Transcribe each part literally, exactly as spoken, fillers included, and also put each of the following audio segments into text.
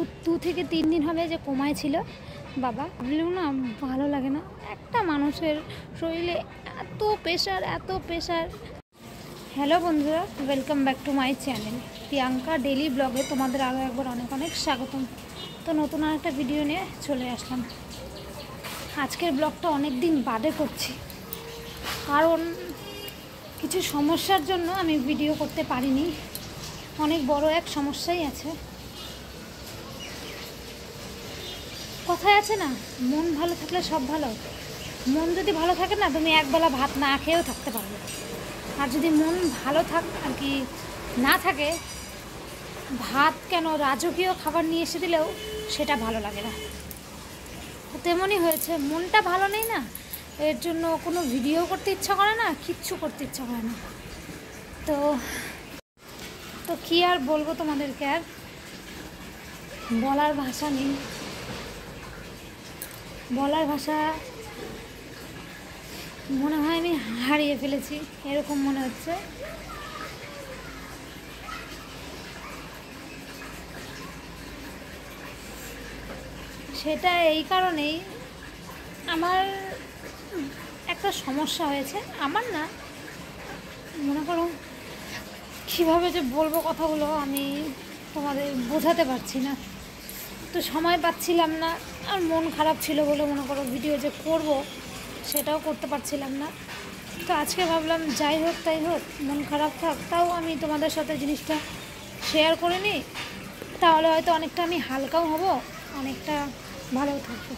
দু থেকে তিন দিন হবে যে কোমায় ছিল বাবা। ভাবলেও না ভালো লাগে না, একটা মানুষের শরীরে এত প্রেশার এত প্রেশার। হ্যালো বন্ধুরা, welcome back to my channel Priyanka daily ব্লগে তোমাদের আরও একবার অনেক অনেক স্বাগতম। তো নতুন আর একটা ভিডিও নিয়ে চলে আসলাম। আজকের ব্লগটা অনেক দিন বাদে করছি, কারণ কিছু সমস্যার জন্য আমি ভিডিও করতে পারিনি। অনেক বড় এক সমস্যাই আছে। কথায় আছে না, মন ভালো থাকলে সব ভালো। মন যদি ভালো থাকে না, তুমি একবেলা ভাত না খেয়েও থাকতে পারবে। আর যদি মন ভালো থাক আর কি না থাকে, ভাত কেন রাজকীয় খাবার নিয়ে এসে দিলেও সেটা ভালো লাগে না। তেমনই হয়েছে, মনটা ভালো নেই না, এর জন্য কোনো ভিডিও করতে ইচ্ছা করে না, কিচ্ছু করতে ইচ্ছা করে না। তো তো কী আর বলবো তোমাদেরকে, আর বলার ভাষা নেই। বলার ভাষা মনে হয় আমি হারিয়ে ফেলেছি, এরকম মনে হচ্ছে। সেটা এই কারণেই, আমার একটা সমস্যা হয়েছে। আমার না, মনে করো কীভাবে যে বলবো কথাগুলো আমি তোমাদের বোঝাতে পারছি না। তো সময় পাচ্ছিলাম না, আর মন খারাপ ছিল বলে মনে করো ভিডিও যে করব সেটাও করতে পারছিলাম না। তো আজকে ভাবলাম যাই হোক তাই হোক, মন খারাপ থাক, তাও আমি তোমাদের সাথে জিনিসটা শেয়ার করে নিই, তাহলে হয়তো অনেকটা আমি হালকাও হব, অনেকটা ভালোও থাকবো।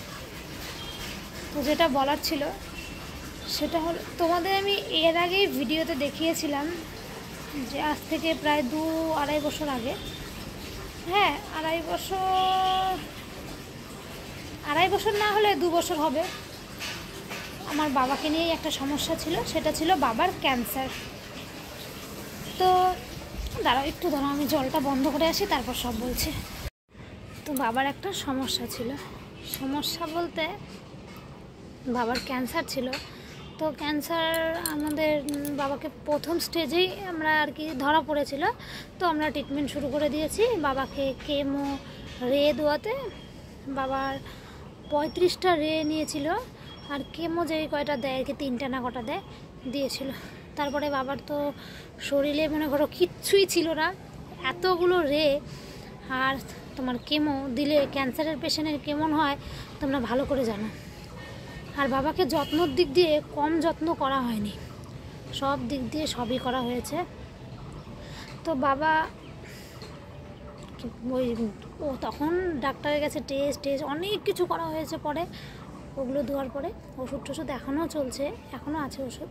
তো যেটা বলার ছিল সেটা হলো, তোমাদের আমি এর আগেই ভিডিওতে দেখিয়েছিলাম যে আজ থেকে প্রায় দু আড়াই বছর আগে, হ্যাঁ আড়াই বছর আড়াই বছর না হলে দু বছর হবে, আমার বাবাকে নিয়েই একটা সমস্যা ছিল। সেটা ছিল বাবার ক্যান্সার। তো দাঁড়াও একটু দাঁড়াও, আমি জলটা বন্ধ করে আসি, তারপর সব বলছি। তো বাবার একটা সমস্যা ছিল, সমস্যা বলতে বাবার ক্যান্সার ছিল। তো ক্যান্সার আমাদের বাবাকে প্রথম স্টেজেই আমরা আর কি ধরা পড়েছিল। তো আমরা ট্রিটমেন্ট শুরু করে দিয়েছি। বাবাকে কেমো রে দেওয়াতে বাবার পঁয়ত্রিশটা রে নিয়েছিল, আর কেমো যে কয়টা দেয় আর কি তিনটা না কটা দেয় দিয়েছিল। তারপরে বাবার তো শরীরে মনে করো কিচ্ছুই ছিল না, এতগুলো রে। আর তোমার কেমো দিলে ক্যান্সারের পেশেন্টের কেমন হয় তোমরা ভালো করে জানো। আর বাবাকে যত্নর দিক দিয়ে কম যত্ন করা হয়নি, সব দিক দিয়ে সবই করা হয়েছে। তো বাবা ওই ও তখন ডাক্তারের কাছে টেস্ট টেস্ট অনেক কিছু করা হয়েছে। পরে ওগুলো দেওয়ার পরে ওষুধ টষুধ এখনও চলছে, এখনও আছে ওষুধ।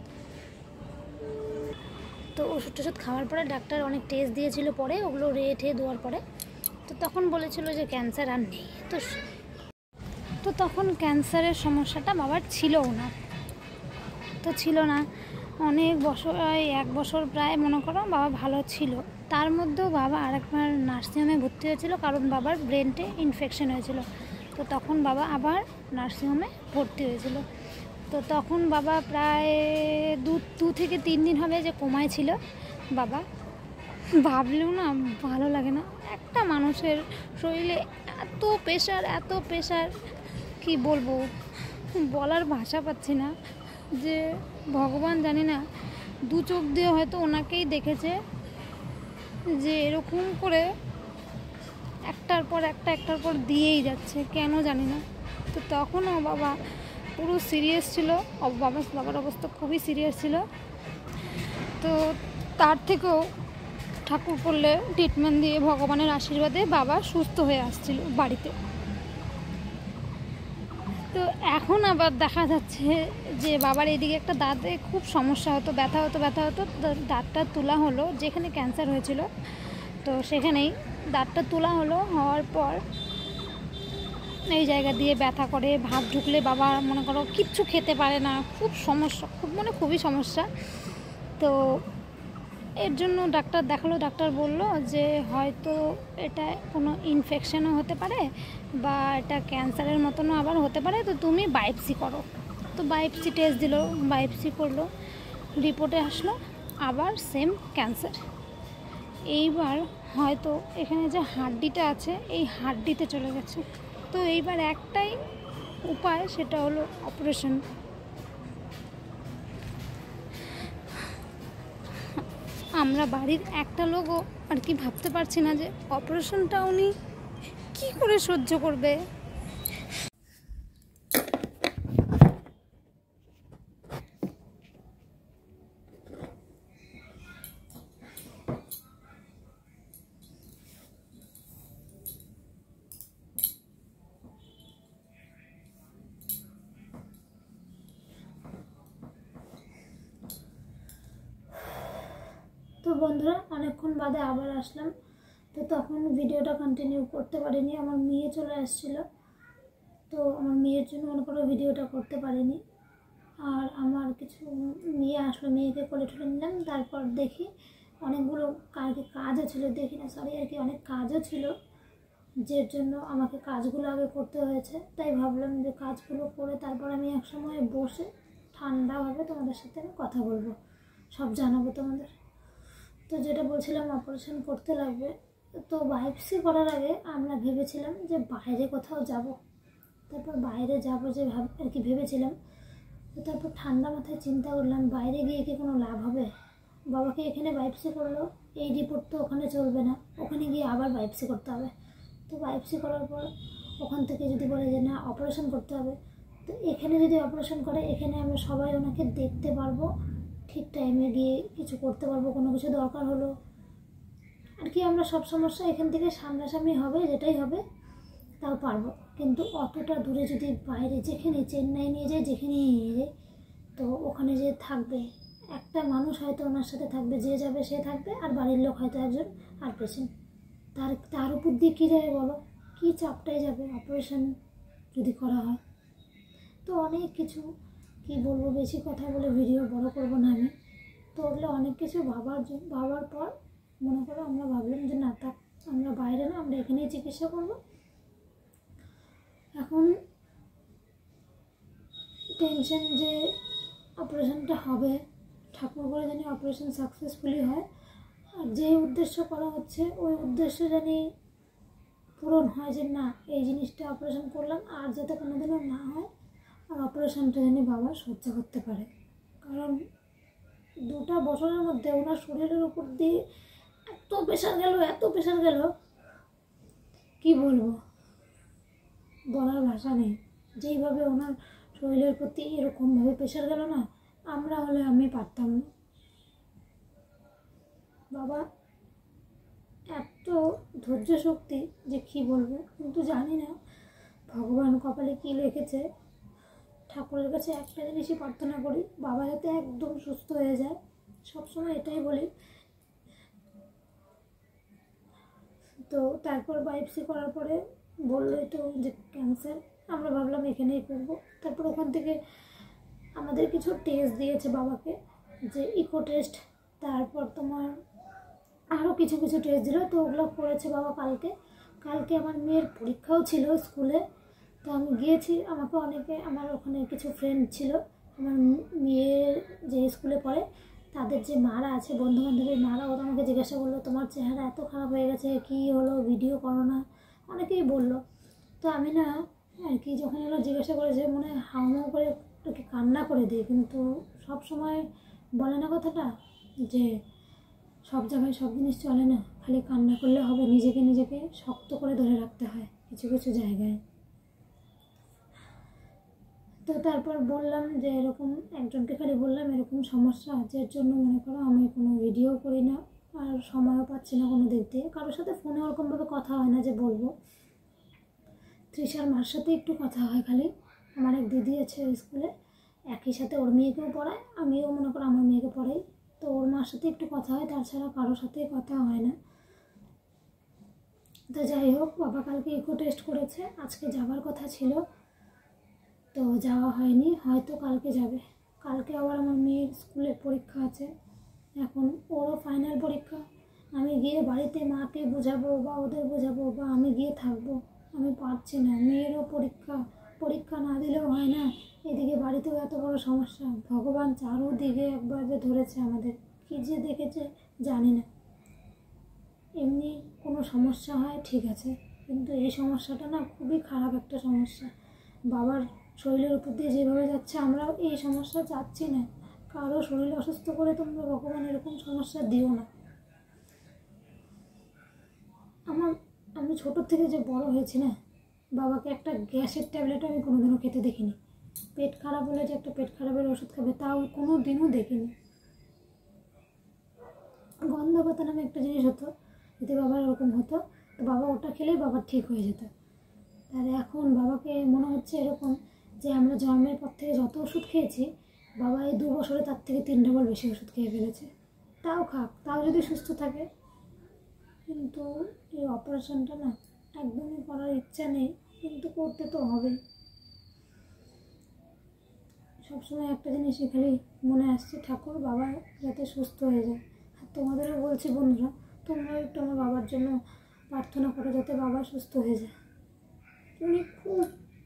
তো ওষুধ টষুধ খাওয়ার পরে ডাক্তার অনেক টেস্ট দিয়েছিল, পরে ওগুলো রেটে দেওয়ার পরে তো তখন বলেছিল যে ক্যান্সার আর নেই। তো তো তখন ক্যান্সারের সমস্যাটা বাবার ছিলও না, তো ছিল না অনেক বছর, এক বছর প্রায় মনে করো বাবা ভালো ছিল। তার মধ্যেও বাবা আরেকবার নার্সিংহোমে ভর্তি হয়েছিল, কারণ বাবার ব্রেনটে ইনফেকশন হয়েছিল। তো তখন বাবা আবার নার্সিংহোমে ভর্তি হয়েছিল। তো তখন বাবা প্রায় দু দু থেকে তিন দিন হবে যে কোমায় ছিল বাবা। ভাবলেও না ভালো লাগে না, একটা মানুষের শরীরে এত প্রেশার এত প্রেশার, কি বলবো, বলার ভাষা পাচ্ছি না। যে ভগবান জানি না, দু চোখ দিয়ে হয়তো ওনাকেই দেখেছে যে এরকম করে একটার পর একটা একটার পর দিয়েই যাচ্ছে, কেন জানি না। তো তখনও বাবা পুরো সিরিয়াস ছিল, বাবা বাবার অবস্থা খুবই সিরিয়াস ছিল। তো তার থেকেও ঠাকুর করলে ট্রিটমেন্ট দিয়ে ভগবানের আশীর্বাদে বাবা সুস্থ হয়ে আসছিল বাড়িতে। তো এখন আবার দেখা যাচ্ছে যে বাবার এদিকে একটা দাঁতে খুব সমস্যা হতো, ব্যথা হতো ব্যথা হতো দাঁতটা তোলা হলো, যেখানে ক্যান্সার হয়েছিল তো সেখানেই দাঁতটা তোলা হলো। হওয়ার পর এই জায়গা দিয়ে ব্যথা করে, ভাত ঢুকলে বাবা মনে করো কিচ্ছু খেতে পারে না, খুব সমস্যা, খুব মানে খুবই সমস্যা। তো এর জন্য ডাক্তার দেখালো, ডাক্তার বলল যে হয়তো এটা কোনো ইনফেকশনও হতে পারে বা এটা ক্যান্সারের মতনও আবার হতে পারে, তো তুমি বায়োপসি করো। তো বায়োপসি টেস্ট দিল, বায়োপসি করলো, রিপোর্টে আসলো আবার সেম ক্যান্সার। এইবার হয়তো এখানে যে হাড্ডিটা আছে এই হাড্ডিতে চলে গেছে। তো এইবার একটাই উপায়, সেটা হলো অপারেশন। আমরা বাড়ির একটা লোকও আর কি ভাবতে পারছি না যে অপারেশনটা উনি কী করে সহ্য করবে। তো বন্ধুরা, অনেকক্ষণ বাদে আবার আসলাম। তো তখন ভিডিওটা কন্টিনিউ করতে পারিনি, আমার মেয়ে চলে আসছিল। তো আমার মেয়ের জন্য মনে করো ভিডিওটা করতে পারিনি। আর আমার কিছু মেয়ে আসলো, মেয়েকে কোলে ঠুলে নিলাম। তারপর দেখি অনেকগুলো কালকে কাজও ছিল, দেখি না সরি আর কি অনেক কাজও ছিল, যের জন্য আমাকে কাজগুলো আগে করতে হয়েছে। তাই ভাবলাম যে কাজগুলো করে তারপর আমি এক সময় বসে ঠান্ডাভাবে তোমাদের সাথে আমি কথা বলবো, সব জানাবো তোমাদের। তো যেটা বলছিলাম, অপারেশন করতে লাগবে। তো বায়োপসি করার আগে আমরা ভেবেছিলাম যে বাইরে কোথাও যাব। তারপর বাইরে যাবো যে ভাব আর কি ভেবেছিলাম। তো তারপর ঠান্ডা মাথায় চিন্তা করলাম, বাইরে গিয়ে কি কোনো লাভ হবে? বাবাকে এখানে বায়োপসি করলো, এই রিপোর্ট তো ওখানে চলবে না, ওখানে গিয়ে আবার বায়োপসি করতে হবে। তো বায়োপসি করার পর ওখান থেকে যদি বলে যে না অপারেশন করতে হবে, তো এখানে যদি অপারেশন করে এখানে আমরা সবাই ওনাকে দেখতে পারবো, ঠিক টাইমে গিয়ে কিছু করতে পারবো, কোনো কিছু দরকার হলো আর কি। আমরা সব সমস্যা এখান থেকে সামনাসামনি হবে, যেটাই হবে তাও পারবো। কিন্তু অতটা দূরে যদি বাইরে যেখানে চেন্নাই নিয়ে যায়, যেখানে নিয়ে যায়, তো ওখানে যে থাকবে একটা মানুষ, হয়তো ওনার সাথে থাকবে, যে যাবে সে থাকবে, আর বাড়ির লোক হয়তো একজন আর পেশেন্ট। তার তার উপর দিয়ে কী যাবে বলো, কী চাপটাই যাবে অপারেশন যদি করা হয়। তো অনেক কিছু কি বলবো, বেশি কথা বলে ভিডিও বড় করবো না আমি। তো ওগুলো অনেক কিছু ভাবার ভাবার পর মনে করো আমরা ভাবলাম যে না থাক, আমরা বাইরে না, আমরা এখানেই চিকিৎসা করব। এখন টেনশন যে অপারেশনটা হবে, ঠাকুর করে জানি অপারেশন সাকসেসফুলি হয়, আর যে উদ্দেশ্য করা হচ্ছে ওই উদ্দেশ্য জানি পূরণ হয়, যে না এই জিনিসটা অপারেশন করলাম আর যাতে কোনোদিনও না হয়, আর অপারেশনটা জানি বাবা সহ্য করতে পারে। কারণ দুটা বছরের মধ্যে ওনার শরীরের উপর দিয়ে এত প্রেশার গেল, এত প্রেশার গেল, কি বলবো, বলার ভাষা নেই। যেইভাবে ওনার শরীরের প্রতি এরকমভাবে প্রেশার গেল না, আমরা হলে আমি পারতাম না। বাবা এত ধৈর্য শক্তি যে কি বলবো, কিন্তু জানি না ভগবান কপালে কি লিখেছে। ঠাকুরের কাছে একটা জিনিসই প্রার্থনা করি, বাবা যাতে একদম সুস্থ হয়ে যায়, সবসময় এটাই বলি। তো তারপর বায়োপসি করার পরে বললোই তো যে ক্যান্সার, আমরা ভাবলাম এখানেই করবো। তারপর ওখান থেকে আমাদের কিছু টেস্ট দিয়েছে বাবাকে, যে ইকো টেস্ট, তারপর তোমার আরও কিছু কিছু টেস্ট দিল। তো ওগুলো করেছে বাবা কালকে। কালকে আমার মেয়ের পরীক্ষাও ছিল স্কুলে, তো আমি গিয়েছি। আমাকে অনেকে, আমার ওখানে কিছু ফ্রেন্ড ছিল, আমার মেয়ের যে স্কুলে পড়ে তাদের যে মারা আছে, বন্ধুবান্ধবের মারা, ওরা আমাকে জিজ্ঞাসা করলো তোমার চেহারা এত খারাপ হয়ে গেছে, কী হলো, ভিডিও করো না, অনেকেই বললো। তো আমি না আর কি যখন ওরা জিজ্ঞাসা করেছে, মনে হাউমাউ করে একটু কান্না করে দিই। কিন্তু সব সময় বলে না কথাটা যে সব জায়গায় সব জিনিস চলে না, খালি কান্না করলে হবে, নিজেকে নিজেকে শক্ত করে ধরে রাখতে হয় কিছু কিছু জায়গায়। তো তারপর বললাম যে এরকম, একজনকে খালি বললাম এরকম সমস্যা, যার জন্য মনে করো আমি কোনো ভিডিও করি না, আর সময়ও পাচ্ছি না কোনো দিক দিয়ে, কারোর সাথে ফোনে ওরকমভাবে কথা হয় না যে বলবো। তৃষার মার সাথে একটু কথা হয় খালি, আমার এক দিদি আছে ওই স্কুলে, একই সাথে ওর মেয়েকেও পড়ায়, আমিও মনে করো আমার মেয়েকে পড়াই। তো ওর মার সাথে একটু কথা হয়, তাছাড়া কারোর সাথেই কথা হয় না। তো যাই হোক, বাবা কালকে ইকো টেস্ট করেছে, আজকে যাবার কথা ছিল, তো যাওয়া হয়নি, হয়তো কালকে যাবে। কালকে আবার আমার মেয়ের স্কুলের পরীক্ষা আছে, এখন ওরও ফাইনাল পরীক্ষা। আমি গিয়ে বাড়িতে মাকে বোঝাবো বা ওদের বোঝাবো, বা আমি গিয়ে থাকবো, আমি পারছি না। মেয়েরও পরীক্ষা, পরীক্ষা না দিলেও হয় না, এদিকে বাড়িতেও এত বড় সমস্যা। ভগবান চারোদিকে একবার যে ধরেছে আমাদের, কী যে দেখেছে জানি না। এমনি কোনো সমস্যা হয় ঠিক আছে, কিন্তু এই সমস্যাটা না খুবই খারাপ একটা সমস্যা। বাবার শরীরের উপর দিয়ে যেভাবে যাচ্ছে আমরাও এই সমস্যা চাচ্ছি না। কারো শরীর অসুস্থ করে তোমরা ভগবান এরকম সমস্যা দিও না। আমার আমি ছোটোর থেকে যে বড় হয়েছি না, বাবাকে একটা গ্যাসের ট্যাবলেটও আমি কোনোদিনও খেতে দেখিনি। পেট খারাপ হলে যে একটা পেট খারাপের ওষুধ খাবে তাও কোনো দিনও দেখিনি। গন্ধপাতা নামে একটা জিনিস হতো, যদি বাবার ওরকম হতো তো বাবা ওটা খেলেই বাবার ঠিক হয়ে যেত। আর এখন বাবাকে মনে হচ্ছে এরকম যে আমরা জন্মের পর থেকে যত ওষুধ খেয়েছি বাবা এই দু বছরে তার থেকে তিন ডবল বেশি ওষুধ খেয়ে ফেলেছে। তাও খাক, তাও যদি সুস্থ থাকে। কিন্তু এই অপারেশনটা না একদমই করার ইচ্ছা নেই, কিন্তু করতে তো হবেই। সবসময় একটা জিনিসই খালি মনে আসছে, ঠাকুর বাবা যাতে সুস্থ হয়ে যায়। আর তোমাদেরও বলছি বন্ধুরা, তোমরাও একটু আমার বাবার জন্য প্রার্থনা করো যাতে বাবা সুস্থ হয়ে যায়। উনি খুব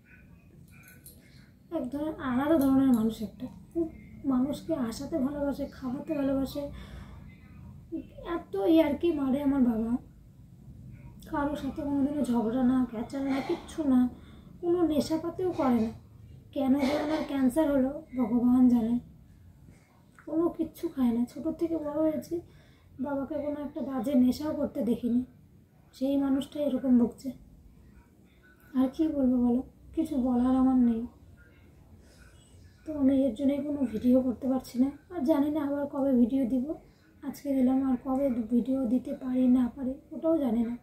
এক ধরনের আলাদা ধরনের মানুষ, একটা খুব মানুষকে হাসাতে ভালোবাসে, খাওয়াতে ভালোবাসে, এত ইয়ার্কি মারে আমার বাবা। কারোর সাথে কোনোদিনও ঝগড়া না, ক্যাচাল না, কিচ্ছু না, কোনো নেশাপাতিও করে না। কেন যে আমার ক্যান্সার হলো ভগবান জানে। কোনো কিচ্ছু খায় না, ছোটোর থেকে বড় হয়েছি, বাবাকে কোনো একটা বাজে নেশাও করতে দেখিনি। সেই মানুষটা এরকম ভুগছে। আর কি বলবো বলো, কিছু বলার আমার নেই। তো আমি এর জন্যই কোনো ভিডিও করতে পারছি না, আর জানি না আবার কবে ভিডিও দিব। আজকে দিলাম, আর কবে ভিডিও দিতে পারি না পারি ওটাও জানি না।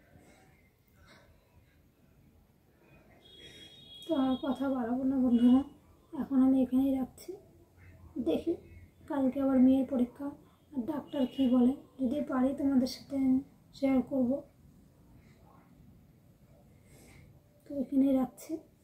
তো আর কথা বাড়াবো না বন্ধুরা, এখন আমি এখানেই রাখছি। দেখি কালকে আবার মেয়ের পরীক্ষা, আর ডাক্তার কী বলে, যদি পারি তোমাদের সাথে শেয়ার করব। তো এখানেই রাখছি।